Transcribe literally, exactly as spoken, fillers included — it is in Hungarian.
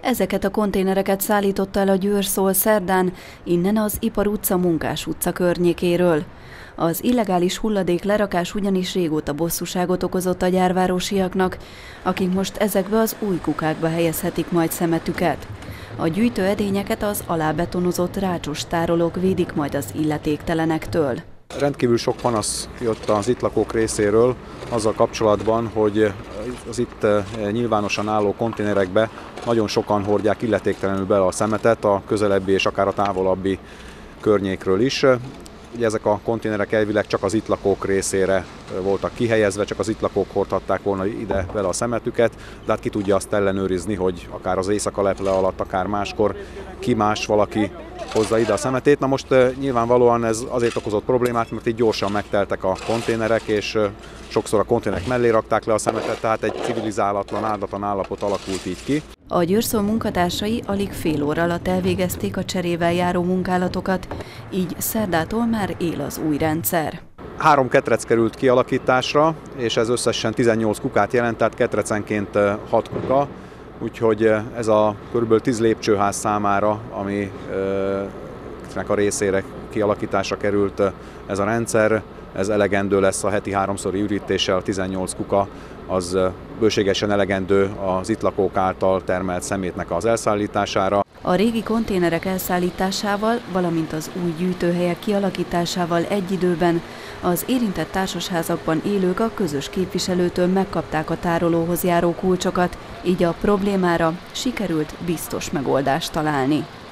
Ezeket a konténereket szállította el a Győr-Szol szerdán, innen az Ipar utca, Munkás utca környékéről. Az illegális hulladék lerakás ugyanis régóta bosszúságot okozott a gyárvárosiaknak, akik most ezekbe az új kukákba helyezhetik majd szemetüket. A gyűjtő edényeket az alábetonozott rácsos tárolók védik majd az illetéktelenektől. Rendkívül sok panasz jött az itt lakók részéről azzal kapcsolatban, hogy az itt nyilvánosan álló konténerekbe nagyon sokan hordják illetéktelenül bele a szemetet a közelebbi és akár a távolabbi környékről is. Ugye ezek a konténerek elvileg csak az itt lakók részére voltak kihelyezve, csak az itt lakók hordhatták volna ide vele a szemetüket, de hát ki tudja azt ellenőrizni, hogy akár az éjszaka leple alatt, akár máskor ki más valaki hozza ide a szemetét. Na most nyilvánvalóan ez azért okozott problémát, mert itt gyorsan megteltek a konténerek, és sokszor a konténerek mellé rakták le a szemetet, tehát egy civilizálatlan, áldatlan állapot alakult így ki. A Győr-Szol munkatársai alig fél óra alatt elvégezték a cserével járó munkálatokat, így szerdától már él az új rendszer. Három ketrec került kialakításra, és ez összesen tizennyolc kukát jelent, tehát ketrecenként hat kuka, úgyhogy ez a kb. tíz lépcsőház számára, ami a részére kialakításra került ez a rendszer, ez elegendő lesz a heti háromszori ürítéssel, a tizennyolc kuka az bőségesen elegendő az itt lakók által termelt szemétnek az elszállítására. A régi konténerek elszállításával, valamint az új gyűjtőhelyek kialakításával egy időben az érintett társasházakban élők a közös képviselőtől megkapták a tárolóhoz járó kulcsokat, így a problémára sikerült biztos megoldást találni.